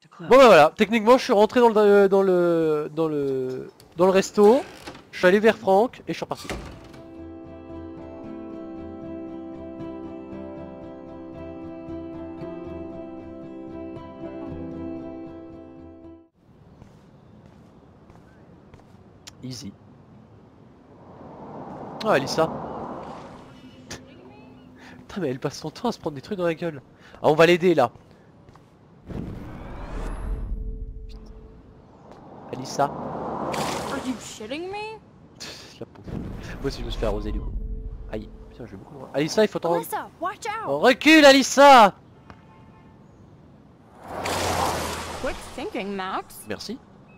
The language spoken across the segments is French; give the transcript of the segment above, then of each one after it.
Bon bah voilà, techniquement je suis rentré dans le resto, je suis allé vers Franck et je suis reparti. Easy. Oh Alissa. Putain mais elle passe son temps à se prendre des trucs dans la gueule. Ah on va l'aider là. Alissa. Are you shitting me? La pauvre. Moi aussi je me suis fait arroser du coup. Aïe, putain je vais beaucoup. Alissa il faut t'en... Alyssa, watch out! Oh, recule Alissa. Quick thinking, Max. Merci.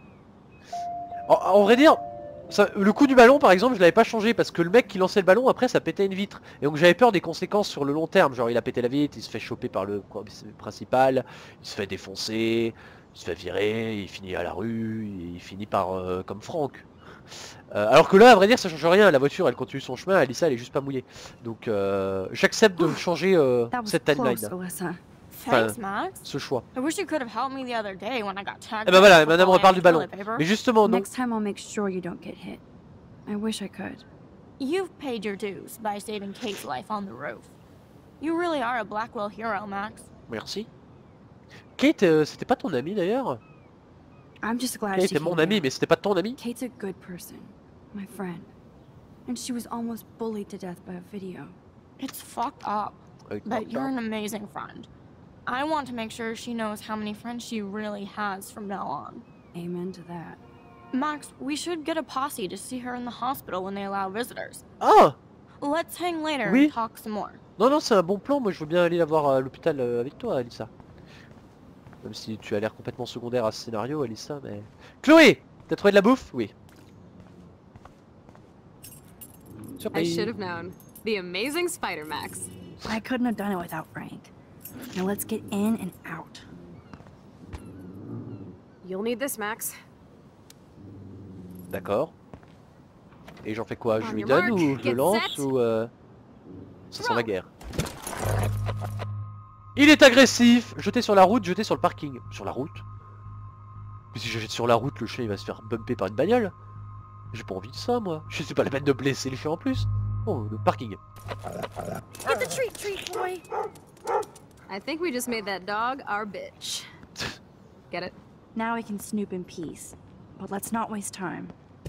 En vrai dire, ça, le coup du ballon par exemple je l'avais pas changé parce que le mec qui lançait le ballon après ça pétait une vitre. Et donc j'avais peur des conséquences sur le long terme. Genre il a pété la vitre, il se fait choper par le principal, il se fait défoncer, il se fait virer, il finit à la rue, il finit par comme Franck. Alors que là à vrai dire ça change rien, la voiture elle continue son chemin, Alissa elle est juste pas mouillée. Donc j'accepte de changer cette timeline. Thanks, Max. Ce choix. I wish you could have helped me the other day when I got tagged. Et ben voilà, madame reparle du ballon. Mais justement non. Next time I'll make sure you don't get hit. I wish I could. You've paid your dues by saving Kate's life on the roof. You really are a Blackwell hero, Max. Merci. Kate, c'était pas ton ami d'ailleurs? I'm just glad Kate she était mon came ami, here. mais c'était pas ton ami? Kate's a good person, my friend. And she was almost bullied to death by a video. It's fucked up, but you're an amazing friend. I want to make sure she knows how many friends she really has from now on. Amen to that. Max, we should get a posse to see her in the hospital when they allow visitors. Ah! Let's hang later Oui. and talk some more. Non, non, c'est un bon plan. Moi, je veux bien aller la voir à l'hôpital avec toi, Alissa. Même si tu as l'air complètement secondaire à ce scénario, Alissa, mais... Chloé! T'as trouvé de la bouffe? Oui. I Surprise. should have known. The amazing Spider-Max. I couldn't have done it without Frank. Now let's get in and out. You'll need this, Max. D'accord. Et j'en fais quoi? Je On lui your donne mark, ou je get le lance set. ou... Ça sent la guerre. Il est agressif! Jeté sur la route, jeté sur le parking. Sur la route? Mais si je jette sur la route, le chien il va se faire bumper par une bagnole. J'ai pas envie de ça moi. Je sais pas la peine de blesser le chien en plus. Oh, le parking. Get the treat, boy. I think we just made that dog our bitch. Get it? Now we can snoop in peace. But let's not waste time.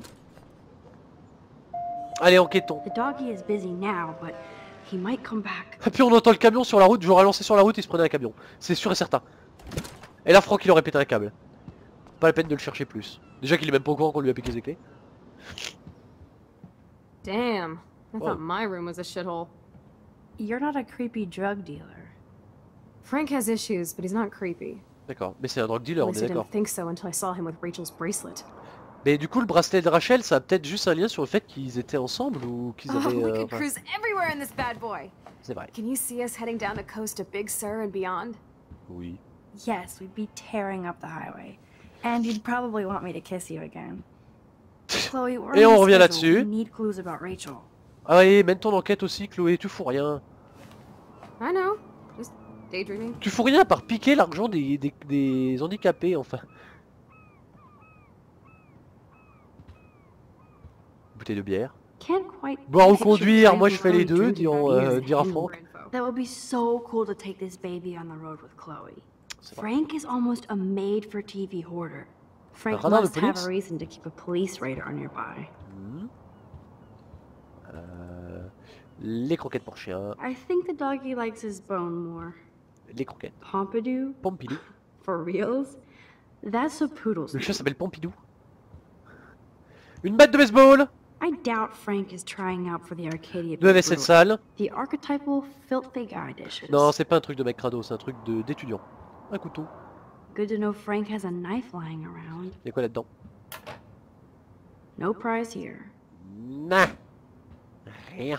Allez, enquêtons. The doggy is busy now, but he might come back. Et puis on entend le camion sur la route, je l'aurais lancé sur la route, il se prenait un camion. C'est sûr et certain. Et là Franck il aurait pété un câble. Pas la peine de le chercher plus. Déjà qu'il est même pas au courant qu'on lui a piqué ses clés. Damn. I Whoa. thought my room was a shithole. You're not a creepy drug dealer. Frank has issues, but he's not creepy. D'accord, mais c'est un drug At dealer, on least est I d'accord. didn't think so until I saw him with Rachel's bracelet. Mais du coup le bracelet de Rachel ça a peut-être juste un lien sur le fait qu'ils étaient ensemble ou qu'ils Oh, avaient... we could enfin, cruise everywhere in this bad boy. c'est vrai. Can you see us heading down the coast to Big Sur and beyond? Oui. Yes, we'd be tearing up the highway. And you'd probably want me to kiss you again. Chloe, we're Et on on a revient schedule. là-dessus. We need clues about Rachel. Ah ouais, mène ton enquête aussi Chloé, tu fous rien. I know. Just daydreaming. Tu fous rien à part piquer l'argent des handicapés enfin. Bouteille de bière. Can't quite Boire ou picture conduire, Frank moi je and fais les Chloe deux, drinking that years dira ahead. Franck. That would be so cool to take this baby on the road with Chloe. C'est vrai. Frank is almost a made-for-TV hoarder. Frank radar de must have police? a reason to keep a police radar nearby. Les croquettes pour chien. I think the doggy likes his bone more. Les croquettes. Pompidou? Pompidou. For reals? That's a poodle's Le chien name. s'appelle Pompidou. Une batte de baseball. I doubt Frank is trying out for the Arcadia Deux Beef vaisselles Brewer. sales. The archetypal filthy guy dishes. Non, c'est pas un truc de mec crado, c'est un truc d'étudiant. Un couteau. Good to know Frank has a knife lying around. Y'a quoi là-dedans? No prize here. Nah. Rien.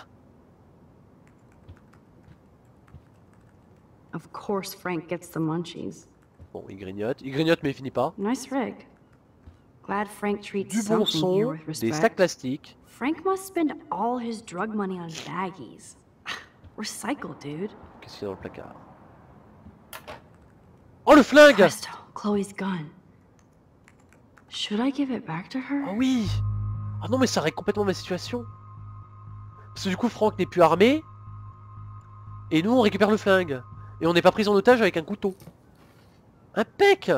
Of course Frank gets the munchies. Bon, il grignote. Il grignote mais il finit pas. Nice rig. Glad Frank treats Du bon something here son, with des respect. sacs plastiques. Frank must spend all his drug money on baggies. Recycle, dude. Qu'est-ce qu'il y a dans le placard? Oh le flingue! Presto. Chloe's gun. Should I give it back to her? Ah oui. Ah non mais ça règle complètement ma situation. Parce que du coup Franck n'est plus armé. Et nous on récupère le flingue. Et on n'est pas pris en otage avec un couteau. Impec.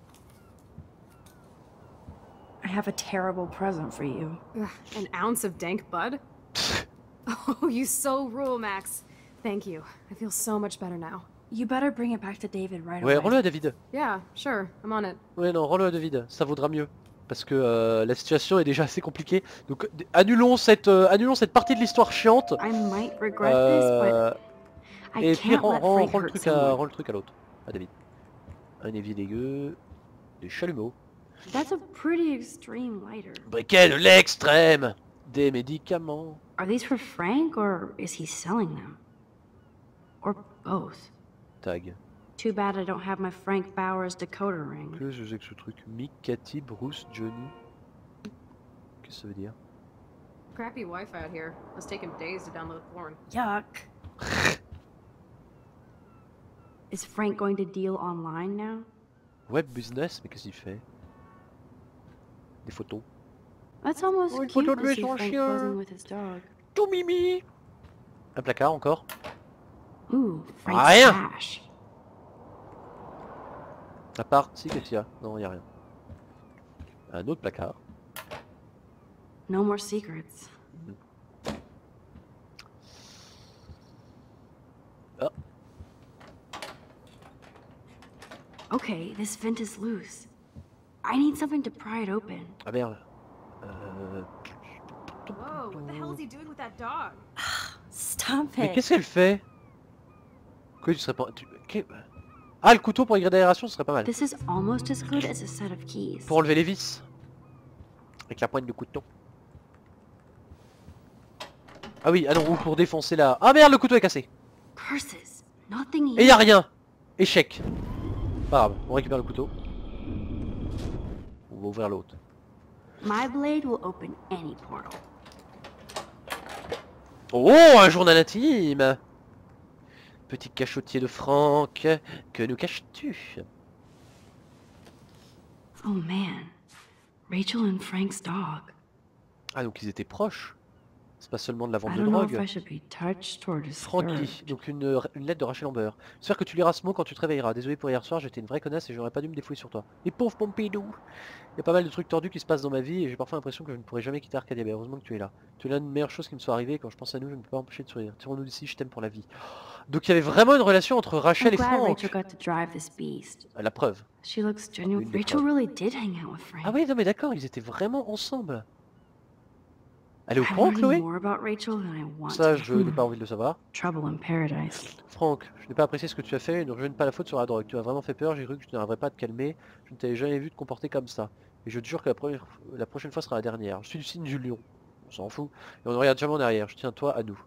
I have a terrible present for you. Ugh, an ounce of dank bud? Oh, you so rule, Max. Thank you. I feel so much better now. You better bring it back to David right Ouais, away. rends-le à David. Yeah, sure. I'm on it. Ouais non, rends-le à David. Ça vaudra mieux. Parce que la situation est déjà assez compliquée. Donc annulons cette partie de l'histoire chiante. I might regret this, but I Et puis can't let Frank rends le hurt truc someone. rends le truc à l'autre. À David. Un évier dégueu. Des chalumeaux. That's a pretty extreme lighter. Briquet de l'extrême. Des médicaments. Are these for Frank or is he selling them? Or both? Tag. Too bad I don't have my Frank Bowers decoder ring. Qu'est-ce que c'est que ce truc? Mick, Cathy, Bruce, Johnny. Qu'est-ce que ça veut dire? Crappy Wi-Fi out here. Must take him days to download porn. Yuck. Is Frank going to deal online now? Web business, mais qu'est-ce qu'il fait? Des photos. That's almost Oh, une cute photo de to lui et see son Frank chien. posing with his dog. Tout mimi. Un placard encore. Ooh, Frank's Rien. stash. À part, si qu'est-ce qu'il y a? Non, il n'y a rien. Un autre placard. No more secrets. Ah. Okay, this vent is loose. I need something to pry it open. Ah merde. Whoa, what the hell is he doing with that dog? Stop Mais it. qu'est-ce qu'elle fait? Quoi, tu serais pas... Ah, le couteau pour égrainer l'aération, ce serait pas mal. This is almost as good as a set of keys. Pour enlever les vis. Avec la pointe du couteau. Ah oui, ah non, ou pour défoncer la... Ah merde, le couteau est cassé. Curses. Nothing Et y a rien. Échec. Pas grave, on récupère le couteau. On va ouvrir l'autre. My blade will open any portal. Oh, un journal intime. Petit cachotier de Franck. Que nous caches-tu? Oh man. Rachel and Frank's dog. Ah, donc ils étaient proches. C'est pas seulement de la vente I de don't know if drogue. I should be touched or Frankie, disturbed. donc une lettre de Rachel Amber. J'espère que tu liras ce mot quand tu te réveilleras. Désolé pour hier soir, j'étais une vraie connasse et j'aurais pas dû me défouler sur toi. Et pauvre Pompidou. Il y a pas mal de trucs tordus qui se passent dans ma vie et j'ai parfois l'impression que je ne pourrai jamais quitter Arcadia. Mais heureusement que tu es là. Tu es l'une des meilleures choses qui me soit arrivée et quand je pense à nous, je ne peux pas empêcher de sourire. Tirons-nous d'ici, je t'aime pour la vie. Donc il y avait vraiment une relation entre Rachel I'm et glad Franck. Rachel got to drive this beast. La preuve. She looks genuine. Une des Rachel preuves. really did hang out with Frank. Ah oui, non mais d'accord, ils étaient vraiment ensemble. Elle est au I'm courant, learning Chloé? more about Rachel than I want Ça, to. je n'ai pas envie de le savoir. Trouble in paradise. Franck, je n'ai pas apprécié ce que tu as fait et ne rejette pas la faute sur la drogue. Tu m'as vraiment fait peur, j'ai cru que tu n'arriverais pas à te calmer. Je ne t'avais jamais vu te comporter comme ça. Et je te jure que la prochaine fois sera la dernière. Je suis du signe du lion. On s'en fout. Et on ne regarde jamais en arrière. Je tiens toi à nous.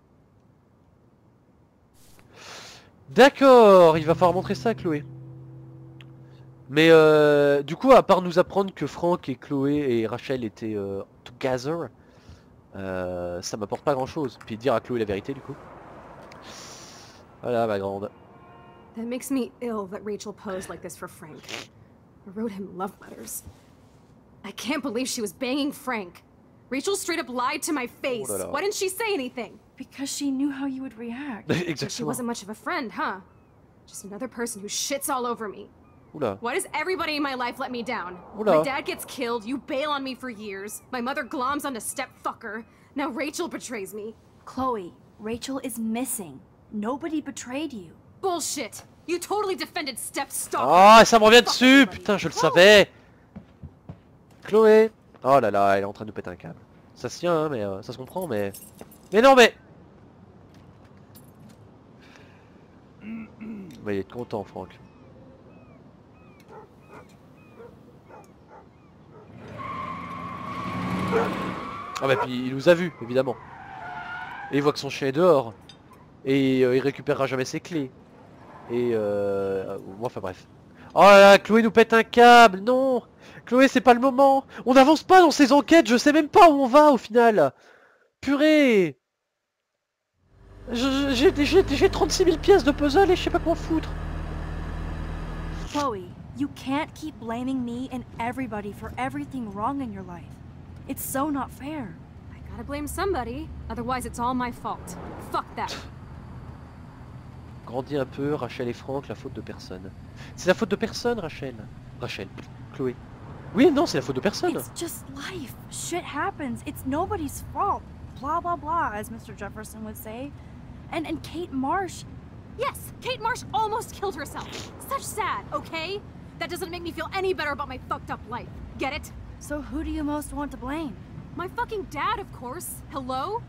D'accord, il va falloir montrer ça à Chloé. Mais du coup, à part nous apprendre que Franck et Chloé et Rachel étaient together, ça m'apporte pas grand chose. Puis dire à Chloé la vérité du coup. Voilà ma grande. That makes me ill that Rachel posed like this for Frank. I wrote him love letters. I can't believe she was banging Frank. Rachel straight up lied to my face. là là. Why didn't she say anything? Because she knew how you would react. But she Exactement. wasn't much of a friend, huh? Just another person who shits all over me. Oula. Why does everybody in my life let me down? Oula. My dad gets killed, you bail on me for years. My mother gloms onto stepfucker. Now Rachel betrays me. Chloe, Rachel is missing. Nobody betrayed you. Bullshit! You totally defended stepstalker. Ah, ça me revient dessus. Putain, je le savais. Chloé. Oh là là, elle est en train de nous péter un câble. Ça se tient, hein, mais ça se comprend, mais... Mais non, mais... Bah, il est content, Franck. Ah bah puis il nous a vus, évidemment. Et il voit que son chien est dehors. Et il récupérera jamais ses clés. Et enfin bref. Oh là là, Chloé nous pète un câble, non. Chloé, c'est pas le moment. On n'avance pas dans ces enquêtes, je sais même pas où on va au final. Purée. J'ai 36 000 pièces de puzzle et je sais pas quoi foutre. Chloe, You can't keep blaming me and everybody for everything wrong in your life. It's so not fair. I gotta blame somebody, otherwise it's all my fault. Fuck that. Grandis un peu, Rachel et Franck, la faute de personne. C'est la faute de personne, Rachel. Rachel, Chloé. Oui, non, c'est la faute de personne. It's just life. Shit happens. It's nobody's fault. Blah, blah, blah, as Mr. Jefferson would say. And Kate Marsh. Yes, Kate Marsh almost killed herself. Such sad, okay? That doesn't make me feel any better about my fucked up life. Get it? So who do you most want to blame? My fucking dad, of course. Hello?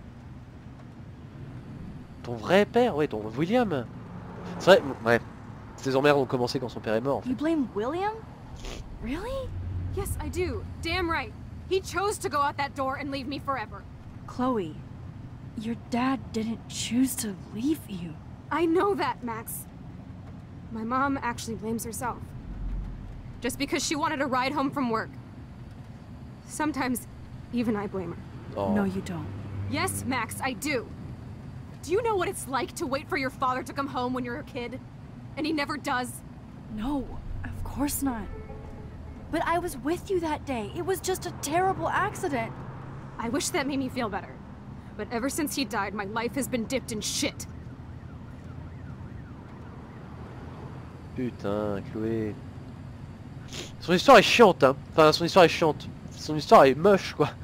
Ton vrai père, ouais, ton William. C'est vrai, ouais. Ses emmerdes ont commencé quand son père est mort. En fait. You blame William? Really? Yes, I do. Damn right. He chose to go out that door and leave me forever. Chloe, your dad didn't choose to leave you. I know that, Max. My mom actually blames herself. Just because she wanted a ride home from work. Sometimes, even I blame her. Oh. No, you don't. Yes, Max, I do. Do you know what it's like to wait for your father to come home when you're a kid? And he never does? No, of course not. But I was with you that day. It was just a terrible accident. I wish that made me feel better. But ever since he died, my life has been dipped in shit. Putain, Chloé. Son histoire est chiante, hein. Enfin, son histoire est chiante. Son histoire est moche, quoi.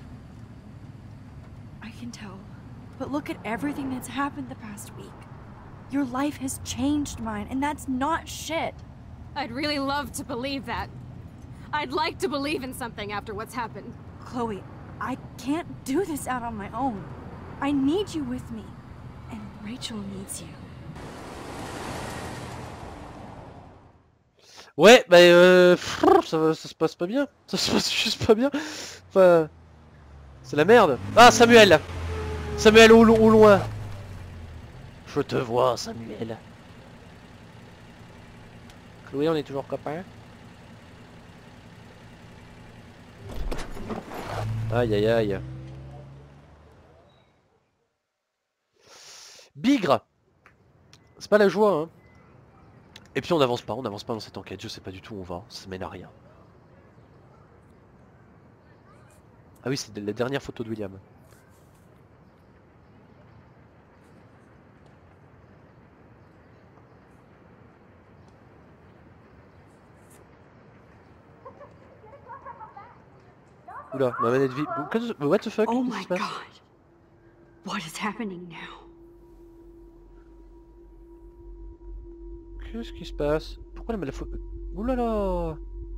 I can tell. But look at everything that's happened the past week. Your life has changed mine, and that's not shit. I'd really love to believe that. I'd like to believe in something after what's happened. Chloe, I can't do this out on my own. I need you with me. And Rachel needs you. Ouais, bah ça se passe pas bien. Ça se passe juste pas bien. Enfin, c'est la merde. Ah, Samuel. Samuel au loin. Je te vois, Samuel. Chloé, on est toujours copains. Aïe aïe aïe. Bigre. C'est pas la joie, hein. Et puis on n'avance pas dans cette enquête, je sais pas du tout où on va, ça mène à rien. Ah oui, c'est la dernière photo de William. Oula, ma manette vide. What the fuck? Oh Qu'est-ce qui my se passe? god. What is happening now? Qu'est-ce qui se passe? Pourquoi la photo... Oula là!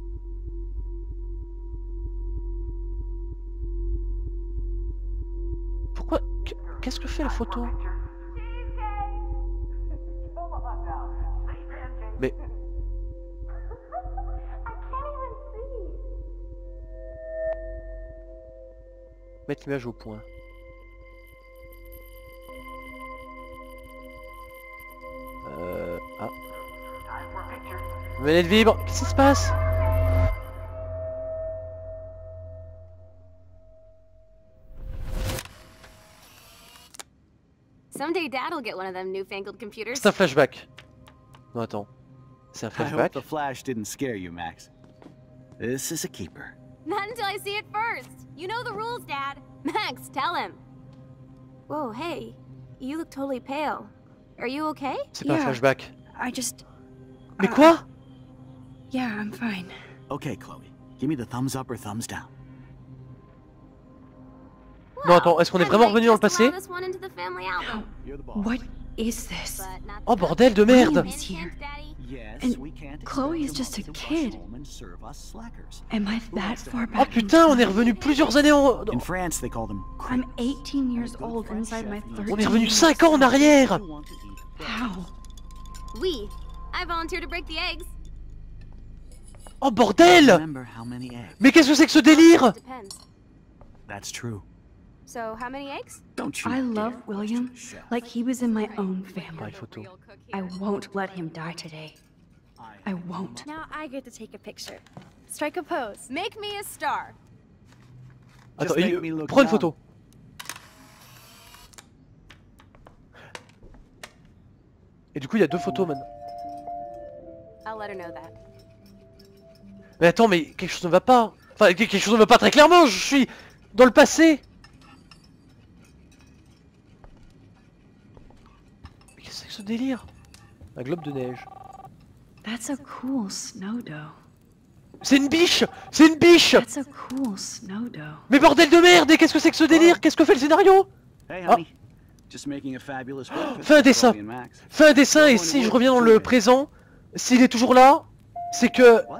Pourquoi? Qu'est-ce que fait la photo? Mais... Mettre l'image au point. Ah. Manette vibre. Qu'est-ce qui se passe? Someday Dad'll get one of them newfangled computers. C'est un flashback. Non, attends. C'est un I hope flashback. the flash didn't scare you, Max. This is a keeper. Not until I see it first. You know the rules, Dad. Max, tell him. Whoa, hey. You look totally pale. Are you okay? C'est pas un Yeah. flashback. I just... Mais quoi? Yeah, I'm fine. Okay, Chloe. Give me the thumbs up or thumbs down. Non, attends, est-ce qu'on est I vraiment might revenu dans le just allow passé? this one into the family album. You're the boss. What is this? But not Oh the bordel de William merde! is here. Daddy. Yes, And we can't Chloe expect is your just a mother to rush kid. home and serve us slackers. Am I that far Oh back? in putain, on est time? revenu plusieurs années en... In France, they call them I'm crepes. 18 years A good old French inside my chef knows 13 On est revenu years. 5 ans en arrière! you want to eat. How? We. I volunteer to break the eggs. Oh bordel! Remember how many eggs? Mais qu'est-ce que c'est que ce délire? Depends. That's true. So, how many eggs? Don't you I dare love question William the chef. like he was in my own Ah, family. une photo. I won't let him die today. I won't. Now I get to take a picture. Strike a pose. Make me a star. Attends, Just make me look prends une young. photo. Et du coup, il y a deux photos maintenant. I'll let her know that. Mais attends, mais quelque chose ne va pas. Enfin, quelque chose ne va pas très clairement, je suis dans le passé. Mais qu'est-ce que c'est que ce délire? Un globe de neige. That's a cool snow dough. C'est une biche! C'est une biche! That's a cool snow dough. Mais bordel de merde! Et qu'est-ce que c'est que ce délire? Qu'est-ce que fait le scénario? Hey, Ah. honey. Just making a fabulous breakfast Fais un for dessin! Chloe and Max. Fais un dessin et si je reviens dans le présent, s'il est toujours là, c'est que... What?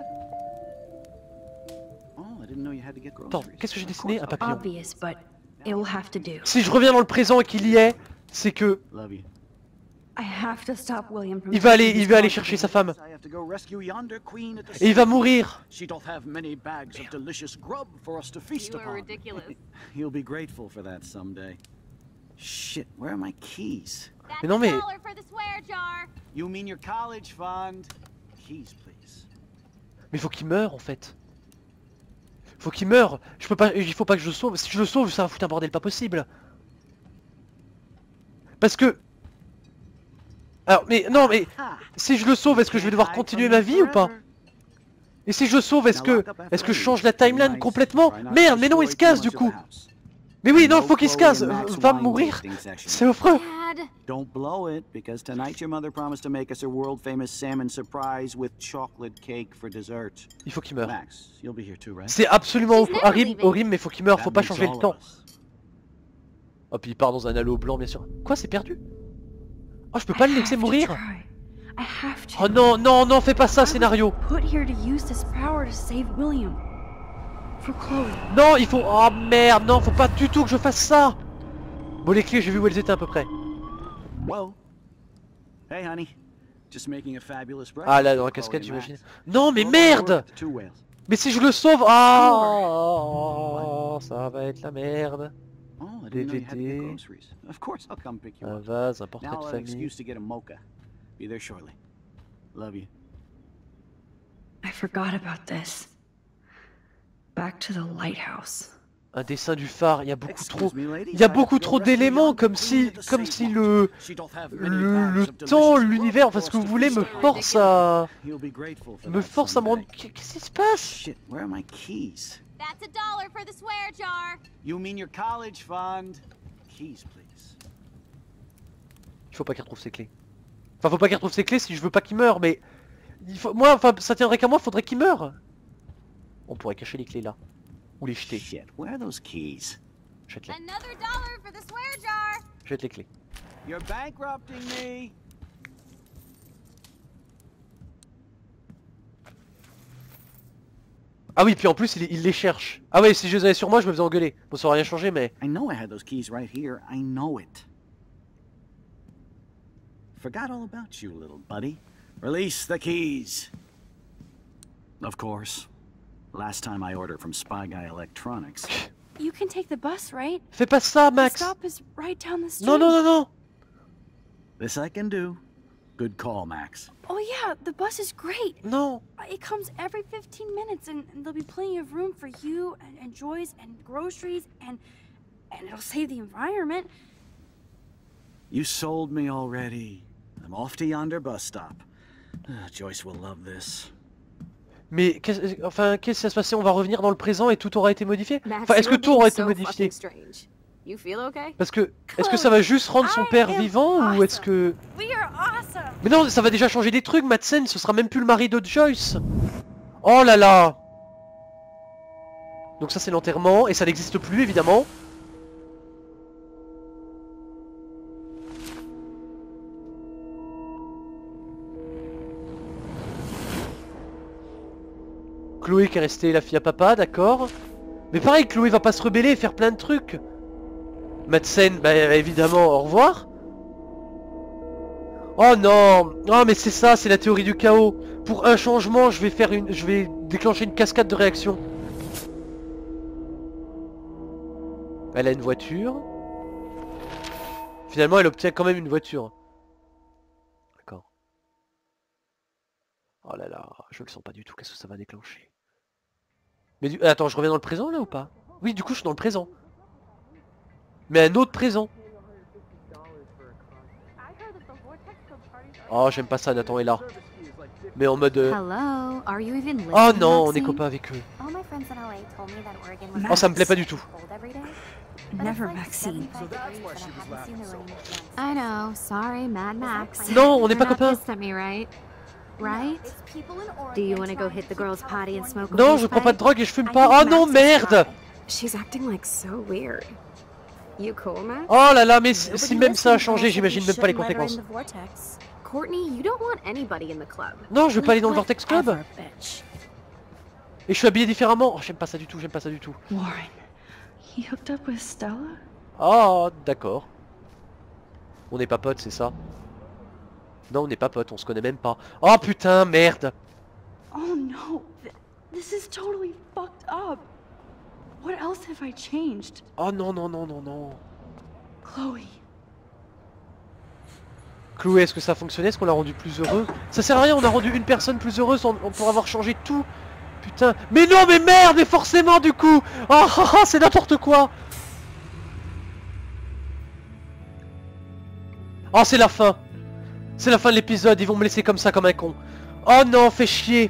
Oh, I didn't know you had to get Attends, groceries. qu'est-ce que j'ai Of dessiné? course, Un papillon. Obvious, but it'll have to do. Si je reviens dans le présent et qu'il y est, c'est que... Love you. I have to stop William from Il va taking his aller dog chercher away. sa femme. I have to go rescue yonder queen at the Et il va sea. mourir. She doth have many bags of delicious grub for us to feast You are upon. ridiculous. You'll be grateful for that someday. Shit, where are my keys? That's Mais non, mais- $1 for the swear jar. You mean your college fund? Keys, please. Mais il faut qu'il meure en fait. Faut qu'il meure. Je peux pas. Il faut pas que je le sauve. Si je le sauve, ça va foutre un bordel pas possible. Parce que. Alors, mais non, mais si je le sauve, est-ce que je vais devoir continuer ma vie ou pas? Et si je le sauve, est-ce que je change la timeline complètement? Merde, mais non, il se casse du coup. Mais oui, non, il faut qu'il se casse. Va mourir. C'est affreux. Dad. Don't blow it, because tonight your mother promised to make us a world-famous salmon surprise with chocolate cake for dessert. Il faut qu'il meure. Max, you'll be here too, right? C'est absolument She's never horrible, leaving. horrible, mais faut qu'il meure. Faut pas That changer makes le all temps. of us. Oh, puis il part dans un halo blanc, bien sûr. Quoi, c'est perdu? Oh, je peux pas le laisser mourir. I have to. Oh non, non, non, fais pas ça, scénario. Put here to use this power to save William. For Chloe. Non, il faut... Oh merde, non, faut pas du tout que je fasse ça. Bon, les clés, j'ai vu où elles étaient à peu près. Whoa. Hey, honey. Just making a fabulous breakfast. Ah, là, dans la for Chloe cascade, and j'imagine. Max. Non, mais Go merde. forward to Two Whales. Mais si je le sauve... Ah, ça va être la merde. Oh, I didn't know you had to get DVD. groceries. Of course, I'll come pick you Un up. vase, un portrait Now de I'll have an famille. excuse to get a mocha. Be there shortly. Love you. I forgot about this. Back to the lighthouse. Un dessin du phare, il y a beaucoup trop... Excuse me, ladies, Il y a I have beaucoup to go trop rescue d'éléments, yonder comme queen si... of the Comme sea si monster. She doth have many le bags of temps, delicious l'univers, grub enfin ce for que us vous to voulez, feast me upon. force à... You'll be grateful for Me that force à me rendre... someday. Qu'est-ce qui se passe? Shit, where are my keys? That's $1 for the swear jar. You mean your college fund? Keys, please. Il faut pas qu'il retrouve ses clés. Enfin, faut pas qu'il retrouve ses clés si je veux pas qu'il meure, mais... Il faut... Moi, enfin, ça tiendrait qu'à moi, faudrait qu'il meure. On pourrait cacher les clés là. Ou les jeter. Shit, where are those keys? Jette-les. Another $1 for the swear jar. Jette les clés. You're bankrupting me. Ah oui, puis en plus, il les cherche. Ah ouais, si je les avais sur moi, je me faisais engueuler. Bon, ça aurait rien changé, mais... I know I had those keys right here. I know it. Forgot all about you, little buddy. Release the keys. Of course. Last time I ordered from Spy Guy Electronics. You can take the bus, right? Fais pas ça, The Max. stop is right down the street. Non, non, non, non. This I can do. Good call, Max. Oh yeah, the bus is great. Non. It comes every 15 minutes and there'll be plenty of room for you and Joyce and groceries and it'll save the environment. You sold me already. I'm off to yonder bus stop. Joyce will love this. Mais qu'est-ce qui va se passer? On va revenir dans le présent et tout aura été modifié? Max, Enfin, est-ce que you're tout being aura été so modifié? fucking strange. You feel okay? Parce que... Est-ce que ça va juste rendre son I père am vivant ou est-ce que... We are awesome. Mais non, ça va déjà changer des trucs, Madsen, ce sera même plus le mari de Joyce. Oh là là. Donc ça c'est l'enterrement, et ça n'existe plus évidemment. Chloé qui est restée la fille à papa, d'accord. Mais pareil, Chloé va pas se rebeller et faire plein de trucs. Madsen, bah évidemment, au revoir. Oh non! Oh mais c'est ça, c'est la théorie du chaos. Pour un changement, je vais déclencher une cascade de réactions. Elle a une voiture. Finalement, elle obtient quand même une voiture. D'accord. Oh là là, je le sens pas du tout. Qu'est-ce que ça va déclencher? Mais attends, je reviens dans le présent là ou pas? Oui, du coup, je suis dans le présent. Mais un autre présent. Oh, j'aime pas ça, Nathan est là. Mais en mode... Hello, are you even listening, Oh non, on est Maxine? copains avec eux. All my friends in LA told me that Oregon was Oh, ça me plaît pas du tout. cold every day. But Never, it's like Maxine. 75 degrees and I haven't seen the rain once. I know, sorry, Mad Max. Non, on n'est pas You're not copains. pissed at me, right? Right? Do you want to go hit the girls' potty and smoke a Non, weed je prends pas de pipe? drogue et je fume I pas. think Oh non, Max is merde. She's acting like so weird. You cool, Max? Oh là là, mais si même ça a changé, j'imagine même pas les conséquences. Courtney, you don't want anybody in the club. Non, je veux pas aller dans le Vortex Club. Whatever, bitch. Et je suis habillé différemment. Oh, j'aime pas ça du tout, j'aime pas ça du tout. Warren, he hooked up with Stella? Oh, d'accord. On n'est pas potes, c'est ça? Non, on n'est pas potes, on se connaît même pas. Oh putain, merde. Oh no, this is totally fucked up. What else have I changed? Oh non, non, non, non, non. Chloe. Chloé, est-ce que ça a fonctionné? Est-ce qu'on l'a rendu plus heureux? Ça sert à rien, on a rendu une personne plus heureuse pour avoir changé tout. Putain. Mais non, mais merde, mais forcément du coup. Oh, oh, oh, c'est n'importe quoi. Oh, c'est la fin. C'est la fin de l'épisode, ils vont me laisser comme ça, comme un con. Oh non, fais chier.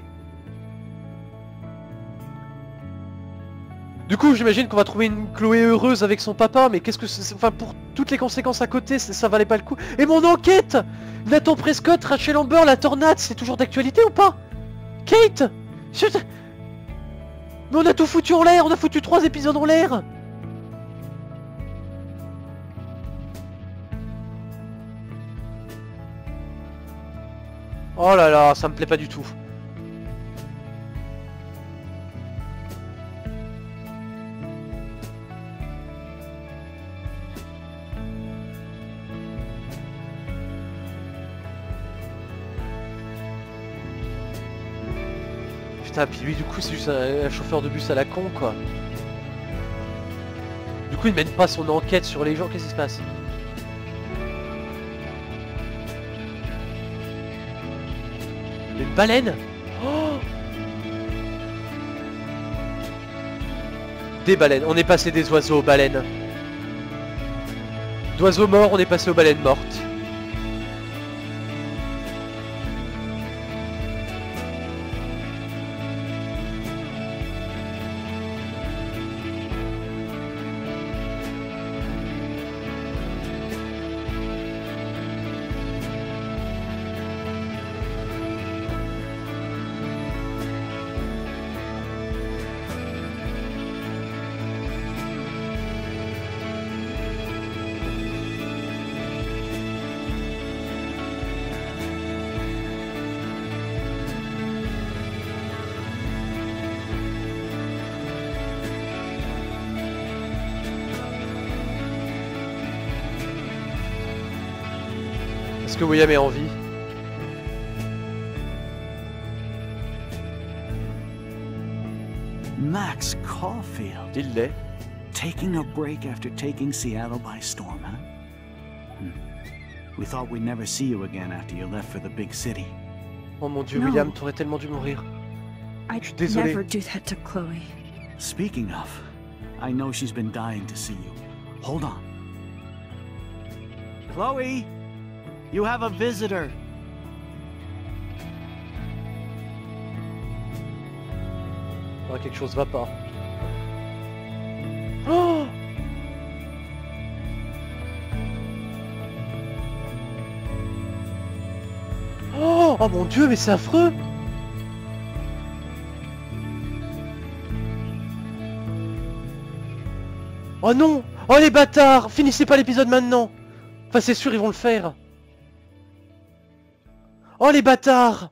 Du coup, j'imagine qu'on va trouver une Chloé heureuse avec son papa, mais qu'est-ce que c'est... Enfin, pour toutes les conséquences à côté, ça valait pas le coup. Et mon enquête! Nathan Prescott, Rachel Amber, la tornade, c'est toujours d'actualité ou pas? Kate! Mais on a tout foutu en l'air, on a foutu 3 épisodes en l'air! Oh là là, ça me plaît pas du tout. Putain, puis lui du coup c'est juste un chauffeur de bus à la con quoi. Du coup il mène pas son enquête sur les gens, qu'est-ce qui se passe? Une baleine? Oh, des baleines, on est passé des oiseaux aux baleines. D'oiseaux morts, on est passé aux baleines mortes. Est-ce que William est en vie? Max Caulfield. Il l'est. Taking a break after taking Seattle by storm, huh? We thought we'd never see you again after you left for the big city. Oh mon dieu, Non. William, t'aurais tellement dû mourir. I'd suis désolé. never do that to Chloe. Speaking of, I know she's been dying to see you. Hold on. Chloe! You have a visitor! Oh, quelque chose va pas. Oh, oh, oh mon dieu, mais c'est affreux. Oh non. Oh les bâtards. Finissez pas l'épisode maintenant. Enfin c'est sûr ils vont le faire. Oh les bâtards.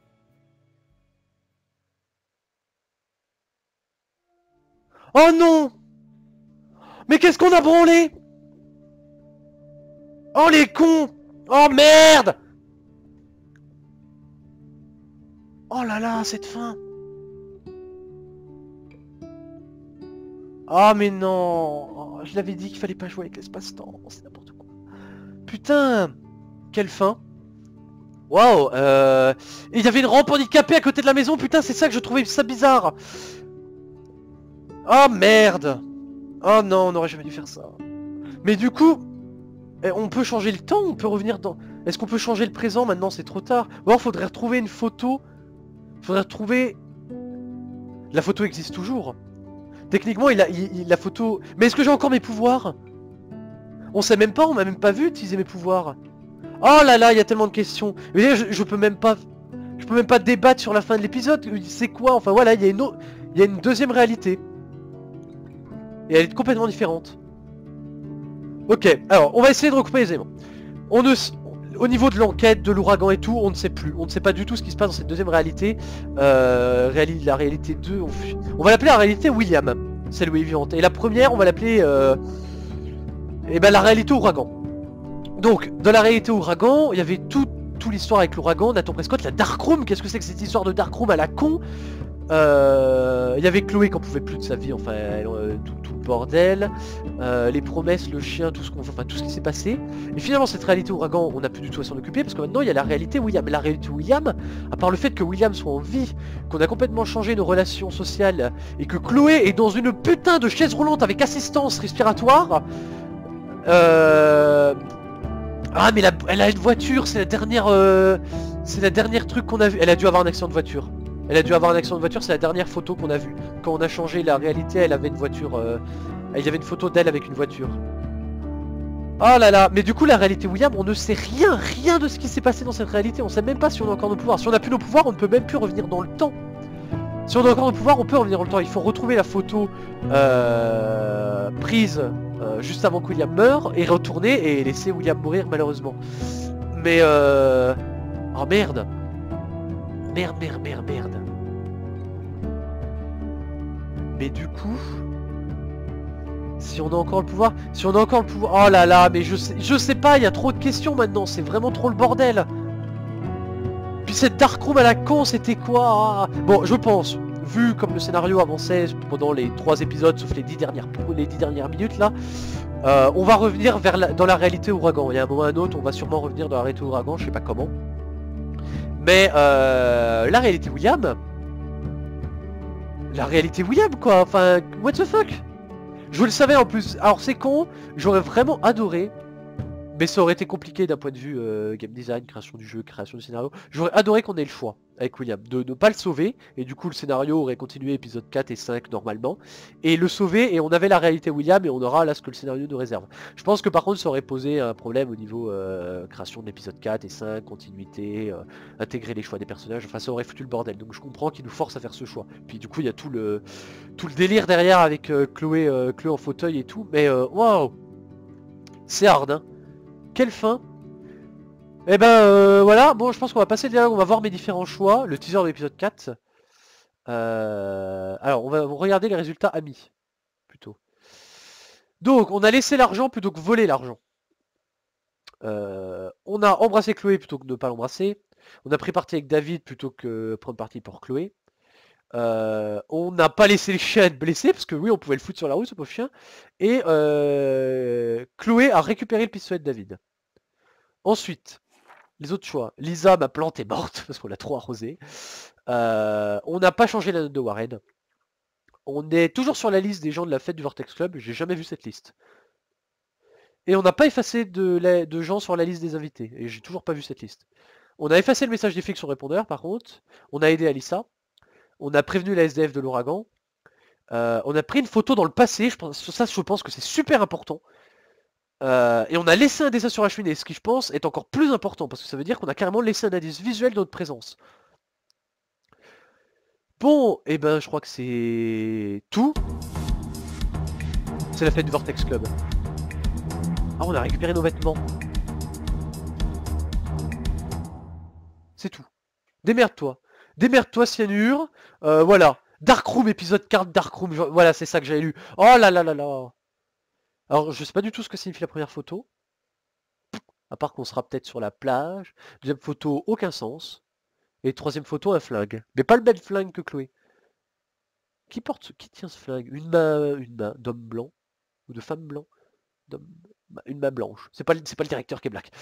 Oh non. Mais qu'est-ce qu'on a branlé? Oh les cons. Oh merde. Oh là là, cette fin. Ah mais non. Oh, je l'avais dit qu'il fallait pas jouer avec l'espace-temps. C'est n'importe quoi. Putain. Quelle fin. Waouh. Il y avait une rampe handicapée à côté de la maison. Putain, c'est ça que je trouvais ça bizarre. Oh merde. Oh non, on n'aurait jamais dû faire ça. Mais du coup, on peut changer le temps, on peut revenir dans... Est-ce qu'on peut changer le présent? Maintenant c'est trop tard. Ou alors faudrait retrouver une photo Faudrait retrouver... La photo existe toujours. Techniquement, la photo... Mais est-ce que j'ai encore mes pouvoirs? On sait même pas, on m'a même pas vu utiliser mes pouvoirs. Oh là là, il y a tellement de questions. Mais je peux même pas... Je peux même pas débattre sur la fin de l'épisode. C'est quoi? Enfin voilà, il y a une deuxième réalité. Et elle est complètement différente. Ok, alors on va essayer de recouper les éléments. Au niveau de l'enquête, de l'ouragan et tout, on ne sait plus. On ne sait pas du tout ce qui se passe dans cette deuxième réalité. La réalité 2, on va l'appeler la réalité William. Celle où il est vivante. Et la première, on va l'appeler la réalité ouragan. Donc, dans la réalité ouragan, il y avait toute l'histoire avec l'ouragan, Nathan Prescott, la Darkroom. Qu'est-ce que c'est que cette histoire de Darkroom à la con? Il y avait Chloé qui en pouvait plus de sa vie, enfin tout le bordel, les promesses, le chien, tout ce qui s'est passé. Et finalement cette réalité ouragan, on n'a plus du tout à s'en occuper parce que maintenant il y a la réalité William. La réalité William, à part le fait que William soit en vie, qu'on a complètement changé nos relations sociales et que Chloé est dans une putain de chaise roulante avec assistance respiratoire. Ah mais elle a une voiture, c'est la dernière truc qu'on a vu. Elle a dû avoir un accident de voiture. C'est la dernière photo qu'on a vue. Quand on a changé la réalité, elle avait une voiture. Il y avait une photo d'elle avec une voiture. Oh là là, mais du coup la réalité William, on ne sait rien de ce qui s'est passé dans cette réalité. On sait même pas si on a encore nos pouvoirs. Si on a plus nos pouvoirs, on ne peut même plus revenir dans le temps. Si on a encore nos pouvoirs, on peut revenir dans le temps. Il faut retrouver la photo prise juste avant que William meure et retourner et laisser William mourir malheureusement. Mais oh merde. Merde. Mais du coup... Si on a encore le pouvoir... Oh là là, mais je sais pas, il y a trop de questions maintenant, c'est vraiment trop le bordel. Puis cette Darkroom à la con, c'était quoi? Bon, je pense, vu comme le scénario avançait pendant les 3 épisodes, sauf les 10 dernières minutes là, on va revenir dans la réalité ouragan. Il y a un moment ou un autre, on va sûrement revenir dans la réalité ouragan, je sais pas comment. Mais la réalité William... La réalité William quoi, enfin, what the fuck? Je le savais en plus, alors c'est con, j'aurais vraiment adoré, mais ça aurait été compliqué d'un point de vue game design, création du jeu, création du scénario. J'aurais adoré qu'on ait le choix avec William, de ne pas le sauver, et du coup le scénario aurait continué épisode 4 et 5 normalement, et le sauver, et on avait la réalité William, et on aura là ce que le scénario nous réserve. Je pense que par contre ça aurait posé un problème au niveau création de l'épisode 4 et 5, continuité, intégrer les choix des personnages, enfin ça aurait foutu le bordel, donc je comprends qu'il nous force à faire ce choix. Puis du coup il y a tout le délire derrière avec Chloé en fauteuil et tout, mais waouh, c'est hard hein. Quelle fin. Eh ben voilà, bon je pense qu'on va passer le dialogue, on va voir mes différents choix, le teaser de l'épisode 4. Alors on va regarder les résultats amis, plutôt. Donc on a laissé l'argent plutôt que voler l'argent. On a embrassé Chloé plutôt que de ne pas l'embrasser. On a pris parti avec David plutôt que prendre parti pour Chloé. On n'a pas laissé le chien être blessé, parce que oui on pouvait le foutre sur la route ce pauvre chien. Et Chloé a récupéré le pistolet de David. Ensuite, les autres choix. Lisa, ma plante est morte parce qu'on l'a trop arrosée. On n'a pas changé la note de Warren. On est toujours sur la liste des gens de la fête du Vortex Club. J'ai jamais vu cette liste. Et on n'a pas effacé de gens sur la liste des invités. Et j'ai toujours pas vu cette liste. On a effacé le message des flics sur répondeur par contre. On a aidé Alissa. On a prévenu la SDF de l'ouragan. On a pris une photo dans le passé. Je pense que c'est super important. Et on a laissé un dessin sur la cheminée, ce qui je pense est encore plus important, parce que ça veut dire qu'on a carrément laissé un indice visuel de notre présence. Bon, et ben je crois que c'est tout. C'est la fête du Vortex Club. Ah, on a récupéré nos vêtements. C'est tout. Démerde-toi. Démerde-toi, Cyanure. Voilà. Darkroom, épisode 4, Darkroom. Voilà, c'est ça que j'avais lu. Oh là là là là. Alors, je sais pas du tout ce que signifie la première photo. À part qu'on sera peut-être sur la plage. Deuxième photo, aucun sens. Et troisième photo, un flingue. Mais pas le même flingue que Chloé. Qui tient ce flingue? Une main d'homme blanc. Ou de femme blanc. Une main blanche. C'est pas le directeur qui est black.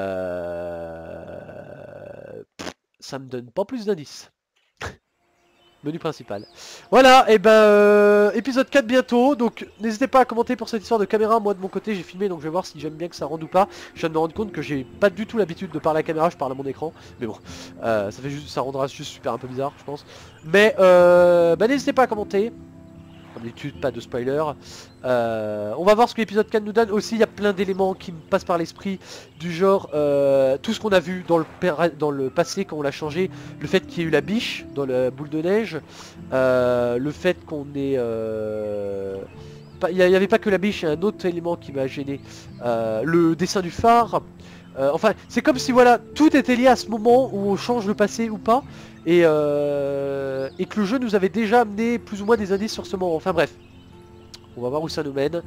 Ça me donne pas plus d'indices. Menu principal. Voilà, et ben épisode 4 bientôt, donc n'hésitez pas à commenter pour cette histoire de caméra. Moi de mon côté j'ai filmé, donc je vais voir si j'aime bien que ça rende ou pas. Je viens de me rendre compte que j'ai pas du tout l'habitude de parler à la caméra, je parle à mon écran. Mais bon, ça fait juste, ça rendra juste super un peu bizarre je pense. Mais bah, n'hésitez pas à commenter. Comme d'habitude, pas de spoiler. On va voir ce que l'épisode 4 nous donne. Aussi, il y a plein d'éléments qui me passent par l'esprit. Du genre, tout ce qu'on a vu dans le passé quand on l'a changé. Le fait qu'il y ait eu la biche dans la boule de neige. Le fait qu'on ait... il n'y avait pas que la biche, il y a un autre élément qui m'a gêné. Le dessin du phare. Enfin, c'est comme si voilà, tout était lié à ce moment où on change le passé ou pas. Et que le jeu nous avait déjà amené plus ou moins des indices sur ce moment. Enfin bref, on va voir où ça nous mène.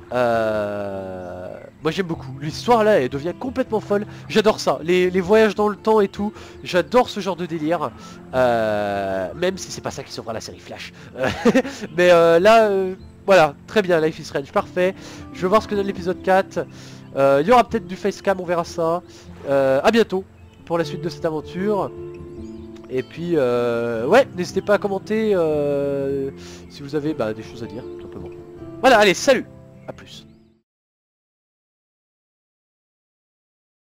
Moi j'aime beaucoup. L'histoire là, elle devient complètement folle. J'adore ça, les voyages dans le temps et tout. J'adore ce genre de délire. Même si c'est pas ça qui sauvera la série Flash. Mais là, voilà, très bien, Life is Strange, parfait. Je vais voir ce que donne l'épisode 4. Il y aura peut-être du facecam, on verra ça. À bientôt pour la suite de cette aventure. Et puis, ouais, n'hésitez pas à commenter si vous avez des choses à dire, tout simplement. Voilà, allez, salut, à plus.